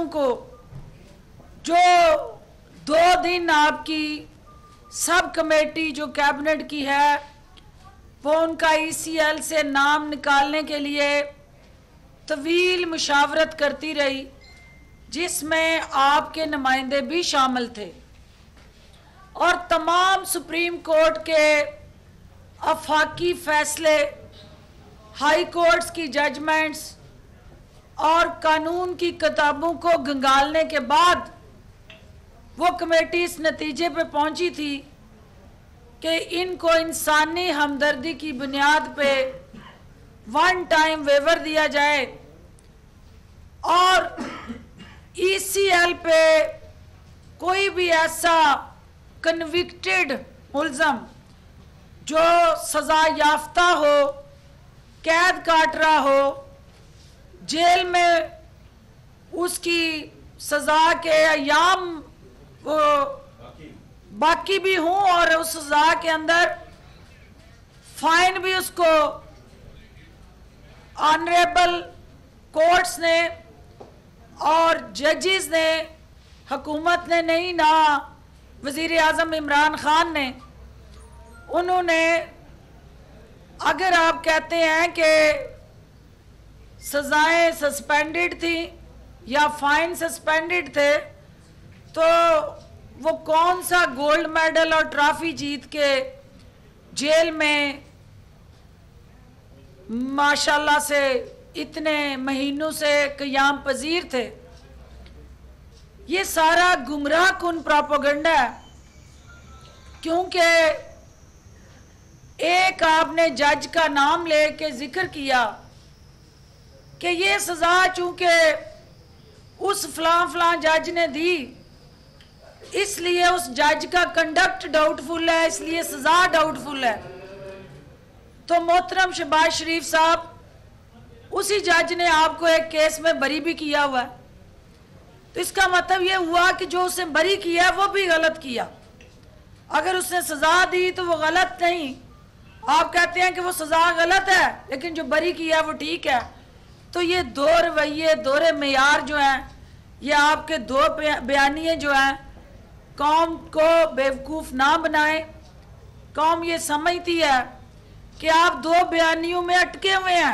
को जो 2 दिन आपकी सब कमेटी जो कैबिनेट की है वो उनका ECL से नाम निकालने के लिए तवील मुशावरत करती रही, जिसमें आपके नुमाइंदे भी शामिल थे और तमाम सुप्रीम कोर्ट के आफाकी फैसले, हाई कोर्ट्स की जजमेंट्स और कानून की किताबों को गंगालने के बाद वो कमेटी इस नतीजे पे पहुंची थी कि इनको इंसानी हमदर्दी की बुनियाद पे 1 टाइम वेवर दिया जाए और ECL पे कोई भी ऐसा कन्विक्टेड मुल्ज़म जो सज़ा याफ्ता हो, कैद काट रहा हो, जेल में उसकी सज़ा के अयाम वो बाकी भी हूँ और उस सज़ा के अंदर फाइन भी उसको ऑनरेबल कोर्ट्स ने और जजेस ने, हुकूमत ने नहीं ना वज़ीर आज़म इमरान खान ने, उन्होंने अगर आप कहते हैं कि सज़ाएं सस्पेंडेड थी या फाइन सस्पेंडेड थे, तो वो कौन सा गोल्ड मेडल और ट्रॉफी जीत के जेल में माशाल्लाह से इतने महीनों से क़याम पजीर थे। ये सारा गुमराह कुन प्रोपेगेंडा है, क्योंकि एक आपने जज का नाम लेके जिक्र किया कि ये सज़ा चूंकि उस फलां जज ने दी, इसलिए उस जज का कंडक्ट डाउटफुल है, इसलिए सज़ा डाउटफुल है। तो मोहतरम शहबाज शरीफ साहब, उसी जज ने आपको एक केस में बरी भी किया हुआ है, तो इसका मतलब ये हुआ कि जो उसने बरी किया है वो भी गलत किया। अगर उसने सज़ा दी तो वो गलत नहीं, आप कहते हैं कि वो सज़ा गलत है लेकिन जो बरी किया वो ठीक है। तो ये दो रवैये, दोहरे मेयार जो हैं, ये आपके दो बयानिए जो हैं, कौम को बेवकूफ़ ना बनाए। कौम ये समझती है कि आप दो बयानियों में अटके हुए हैं,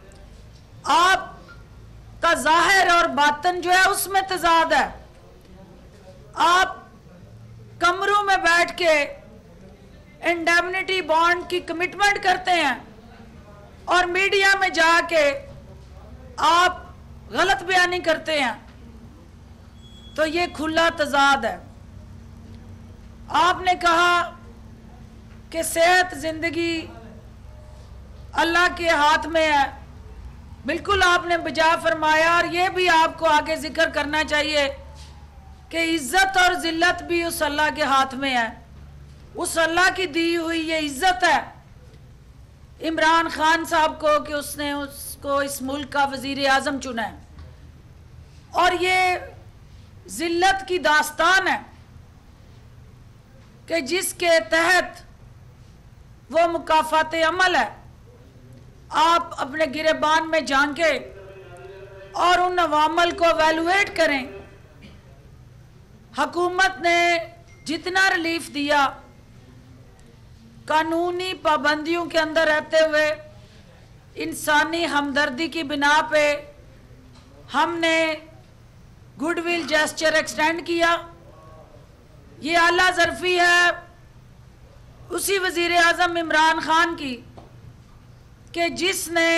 आपका जाहिर और बातन जो है उसमें तजाद है। आप कमरों में बैठ के इंडेमनिटी बॉन्ड की कमिटमेंट करते हैं और मीडिया में जाके आप गलत बयानी करते हैं, तो ये खुला तजाद है। आपने कहा कि सेहत जिंदगी अल्लाह के हाथ में है, बिल्कुल आपने बजा फरमाया, और ये भी आपको आगे जिक्र करना चाहिए कि इज्जत और जिल्लत भी उस अल्लाह के हाथ में है। उस अल्लाह की दी हुई ये इज्जत है इमरान खान साहब को कि उसने उसको इस मुल्क का वजीर आजम चुना है, और ये जिल्लत की दास्तान है कि जिसके तहत वो मुकाफात अमल है। आप अपने गिरेबान में झांके और उन अवामल को एवेलुएट करें। हुकूमत ने जितना रिलीफ दिया, कानूनी पाबंदियों के अंदर रहते हुए, इंसानी हमदर्दी की बिना पे हमने गुडविल जेस्चर एक्सटेंड किया। ये आला ज़रफ़ी है उसी वज़ीर आज़म इमरान खान की कि जिसने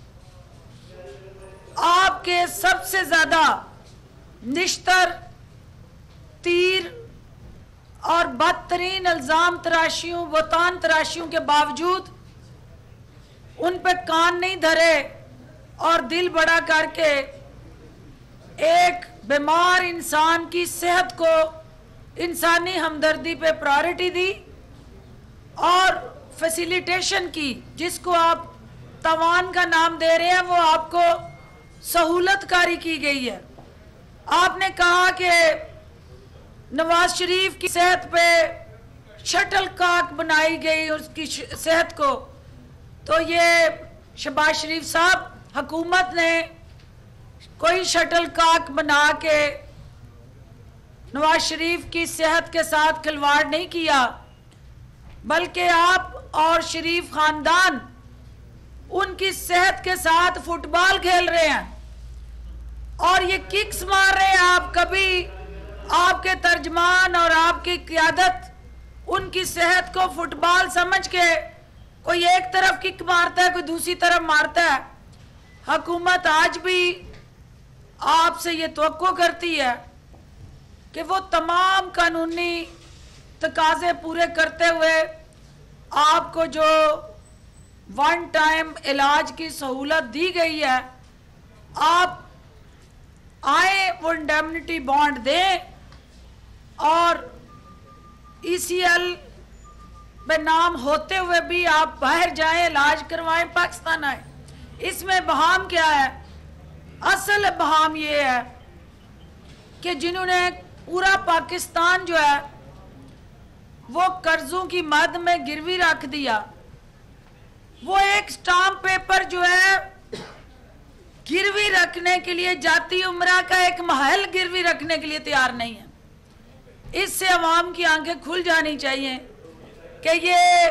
आपके सबसे ज़्यादा निश्तर, तीर और बदतरीन इल्ज़ाम तराशियों, वतान तराशियों के बावजूद उन पे कान नहीं धरे और दिल बड़ा करके एक बीमार इंसान की सेहत को, इंसानी हमदर्दी पे प्रायोरिटी दी और फैसिलिटेशन की, जिसको आप तवान का नाम दे रहे हैं, वो आपको सहूलतकारी की गई है। आपने कहा कि नवाज शरीफ की सेहत पे शटल कॉक बनाई गई उसकी सेहत को, तो ये शहबाज शरीफ साहब, हुकूमत ने कोई शटल कॉक बना के नवाज शरीफ की सेहत के साथ खिलवाड़ नहीं किया, बल्कि आप और शरीफ खानदान उनकी सेहत के साथ फुटबॉल खेल रहे हैं और ये किक्स मार रहे हैं आप। कभी आपके तर्जमान और आपकी क़यादत उनकी सेहत को फुटबॉल समझ के कोई एक तरफ किक मारता है, कोई दूसरी तरफ मारता है। हुकूमत आज भी आपसे ये तवक्को करती है कि वो तमाम कानूनी तकाजे पूरे करते हुए आपको जो वन टाइम इलाज की सहूलत दी गई है, आप आए वो इंडेमनिटी बॉन्ड दें और ECL में नाम होते हुए भी आप बाहर जाएं, इलाज करवाएं, पाकिस्तान आए। इसमें बहाम क्या है? असल बहाम ये है कि जिन्होंने पूरा पाकिस्तान जो है वो कर्जों की मद में गिरवी रख दिया, वो एक स्टाम्प पेपर जो है गिरवी रखने के लिए, जाती उम्रा का एक महल गिरवी रखने के लिए तैयार नहीं है। इससे अवाम की आंखें खुल जानी चाहिए कि ये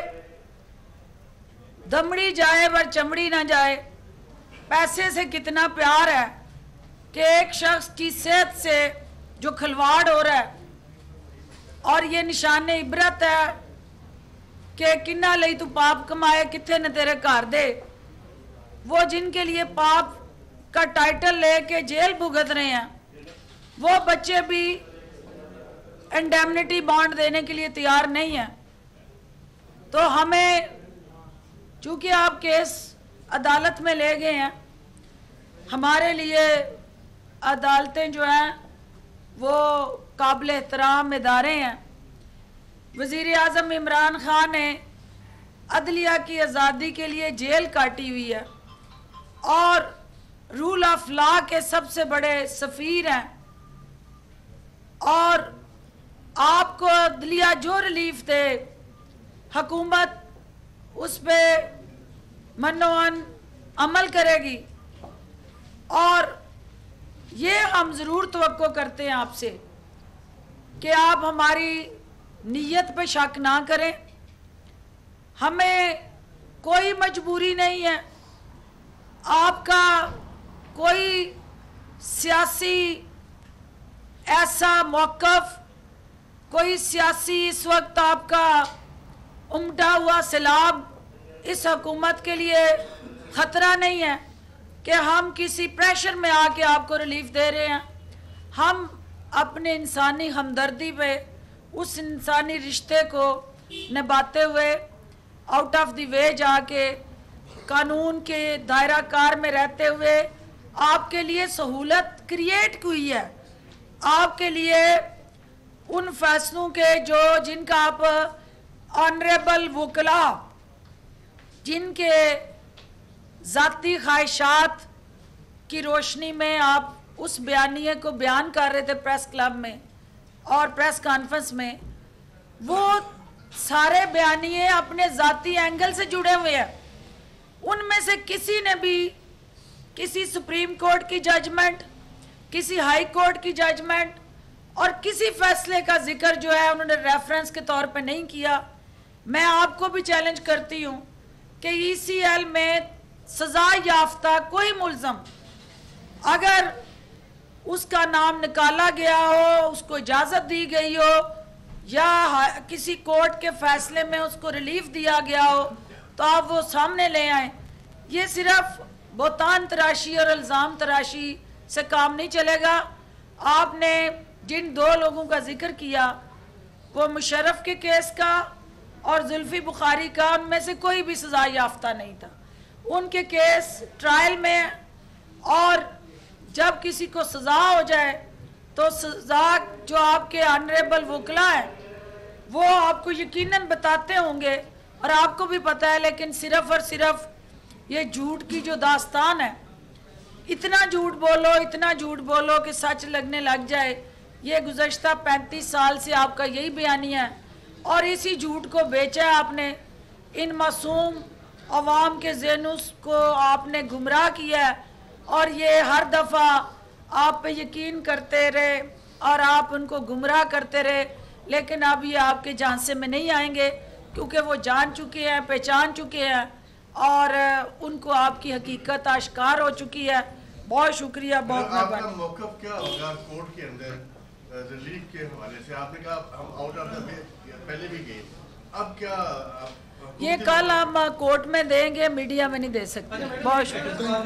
दमड़ी जाए पर चमड़ी ना जाए। पैसे से कितना प्यार है कि एक शख्स की सेहत से जो खिलवाड़ हो रहा है, और ये निशान इबरत है कि किन्ना लई तू पाप कमाए किथे न तेरे घर दे। वो जिनके लिए पाप का टाइटल लेके जेल भुगत रहे हैं, वो बच्चे भी इंडेमनिटी बॉन्ड देने के लिए तैयार नहीं है। तो हमें, चूंकि आप केस अदालत में ले गए हैं, हमारे लिए अदालतें जो हैं वो काबिल एहतराम इदारे हैं। वज़ीर आज़म इमरान खान ने अदलिया की आज़ादी के लिए जेल काटी हुई है और रूल ऑफ लॉ के सबसे बड़े सफ़ीर हैं, और आपको अदलिया जो रिलीफ दे हुकूमत उस पर मनोअन अमल करेगी। और ये हम ज़रूर तवक्को करते हैं आपसे कि आप हमारी नीयत पे शक ना करें। हमें कोई मजबूरी नहीं है, आपका कोई सियासी ऐसा मौक़िफ़, कोई सियासी इस वक्त आपका उमड़ा हुआ सैलाब इस हुकूमत के लिए ख़तरा नहीं है कि हम किसी प्रेशर में आके आपको रिलीफ दे रहे हैं। हम अपने इंसानी हमदर्दी पे उस इंसानी रिश्ते को निभाते हुए आउट ऑफ द वे जाके कानून के दायरा कार में रहते हुए आपके लिए सहूलत क्रिएट हुई है, आपके लिए उन फैसलों के जो जिनका आप ऑनरेबल वकला, जिनके ज़ाती ख्वाहिशात की रोशनी में आप उस बयानिए को बयान कर रहे थे प्रेस क्लब में और प्रेस कॉन्फ्रेंस में, वो सारे बयानिए अपने ज़ाती एंगल से जुड़े हुए हैं। उनमें से किसी ने भी किसी सुप्रीम कोर्ट की जजमेंट, किसी हाई कोर्ट की जजमेंट और किसी फैसले का जिक्र जो है उन्होंने रेफरेंस के तौर पे नहीं किया। मैं आपको भी चैलेंज करती हूँ कि ECL में सजा याफ्ता कोई मुल्ज़म अगर उसका नाम निकाला गया हो, उसको इजाज़त दी गई हो या किसी कोर्ट के फैसले में उसको रिलीफ दिया गया हो, तो आप वो सामने ले आएँ। ये सिर्फ बोतान तराशी और इल्ज़ाम तराशी से काम नहीं चलेगा। आपने जिन दो लोगों का जिक्र किया, वो मुशर्रफ के केस का और जुल्फी बुखारी का, उनमें से कोई भी सजा याफ्ता नहीं था। उनके केस ट्रायल में, और जब किसी को सजा हो जाए तो सजा जो आपके ऑनरेबल वकला है वो आपको यकीनन बताते होंगे और आपको भी पता है, लेकिन सिर्फ और सिर्फ ये झूठ की जो दास्तान है, इतना झूठ बोलो, इतना झूठ बोलो कि सच लगने लग जाए, ये गुज़श्ता 35 साल से आपका यही बयानिया है। और इसी झूठ को बेचा है आपने, इन मासूम अवाम के ज़हनों को आपने गुमराह किया है और ये हर दफ़ा आप पे यकीन करते रहे और आप उनको गुमराह करते रहे, लेकिन अब ये आपके झांसे में नहीं आएंगे क्योंकि वो जान चुके हैं, पहचान चुके हैं और उनको आपकी हकीकत आश्कार हो चुकी है। बहुत शुक्रिया, बहुत आपका मौक़िफ़ क्या होगा कोर्ट के अंदर रिलीफ के हवाले से? आपने कहा हम आउट ऑफ द वे पहले भी गए, अब क्या ये कल हम कोर्ट में देंगे, मीडिया में नहीं दे सकते। बहुत शुक्रिया।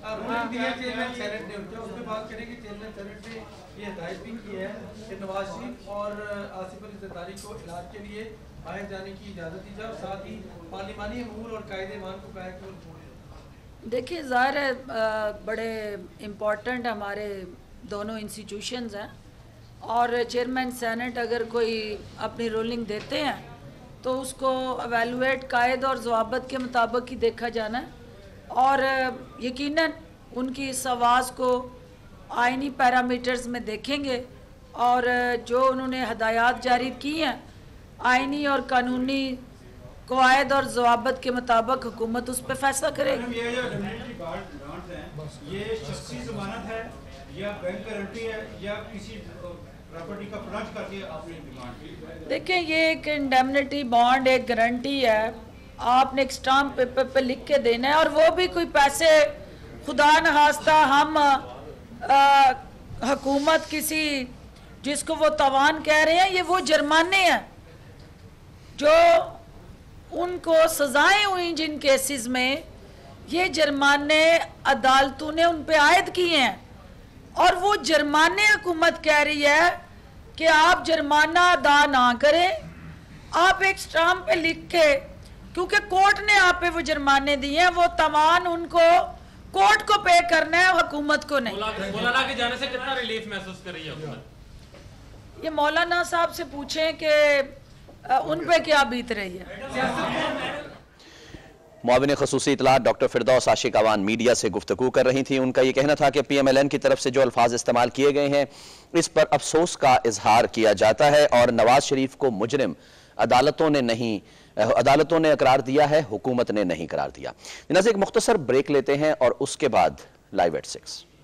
नवाज शरीफ और आसिफ अली ज़रदारी को इलाज के लिए बाहर जाने की इजाज़त दी जाए और साथ ही पार्लिमानी अमूर और कायदे-ए-मान को कायम। देखिए, ज़ाहिर है बड़े इम्पोर्टेंट हमारे दोनों इंस्टीट्यूशंस हैं और चेयरमैन सेनेट अगर कोई अपनी रूलिंग देते हैं तो उसको एवेलुएट कायद और ज़वाबत के मुताबिक ही देखा जाना है और यकीनन उनकी इस आवाज़ को आइनी पैरामीटर्स में देखेंगे और जो उन्होंने हदायत जारी की हैं आइनी और कानूनी कवायद और ज़वाबत के मुताबिक हुकूमत उस पर फैसला करेगी। ये शख्सी ज़मानत है या बैंक गारंटी है या किसी प्रॉपर्टी का प्लॉट करके आपने डिमांड? देखिए, ये एक इंडेमनिटी बॉन्ड एक गारंटी है, आपने एक स्टाम्प पेपर पे लिख के देना है और वो भी कोई पैसे खुदा न खास्ता हम हुकूमत किसी जिसको वो तवान कह रहे हैं, ये वो जुर्माने हैं जो उनको सजाएं हुई जिन केसेस में ये जुर्माने अदालतों ने उन पे आयद किए हैं और वो जुर्माने हुकूमत कह रही है कि आप जुर्माना अदा ना करें, आप एक स्टाम्प पे लिख के, क्योंकि कोर्ट ने आप पे वो जुर्माने दिए हैं, वो तवान उनको कोर्ट को पे करना है, हुकूमत को नहीं। मौलाना के जाने से कितना रिलीफ महसूस कर रही है हुकूमत? ये मौलाना साहब से पूछें कि उन पे क्या बीत रही है। मुआविन ख़ुसूसी इत्तलात डॉक्टर फिरदौस आशिक अवान मीडिया से गुफ्तगू कर रही थी। उनका ये कहना था कि PMLN की तरफ से जो अल्फाज इस्तेमाल किए गए हैं इस पर अफसोस का इजहार किया जाता है और नवाज शरीफ को मुजरिम अदालतों ने करार दिया है, हुकूमत ने नहीं करार दिया। नाज़रीन, एक मुख्तसर ब्रेक लेते हैं और उसके बाद लाइव एट 6।